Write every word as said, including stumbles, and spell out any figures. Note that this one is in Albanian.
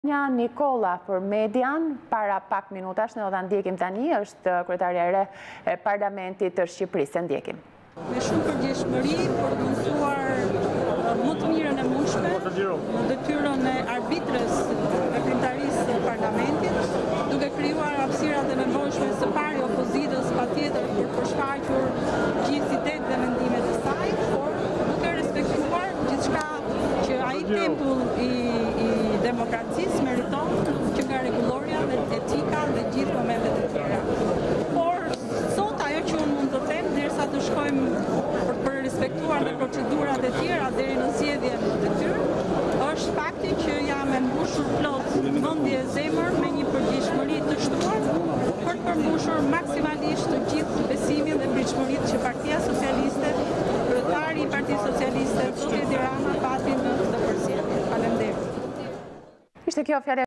Nja Nikola për median, para pak minutash në do të ndjekim tani, është kryetarja e re e Parlamentit të Shqipërisë. E ndjekim. Me shumë përgjegjësi për të mësuar më të mirën e mundshme në detyrën e arbitres veprimtarisë së Parlamentit, duke krijuar hapësirat e nevojshme së pari opozitës patjetër për përshfaqur gjithësitet dhe mendimet e saj, por duke respektuar gjithçka që ai tempull i, i demokracisë meriton, që nga rregulloria dhe etika dhe gjithë momentet e tjera. Por sot ajo që unë mund të them, derisa të shkojmë për të respektuar dhe procedurat e tjera deri në zgjedhjen në detyrë, është fakti që jam e mbushur plot mendje e zemër me një përgjegjësi të shtuar për të përmbushur maksimalisht të gjithë besimin dhe pritshmëritë që Partia Socialiste, kryetari i Partisë Socialiste, zoti Edi Rama, pati në këtë përzgjedhje. Faleminderit. Ishte kjo fjala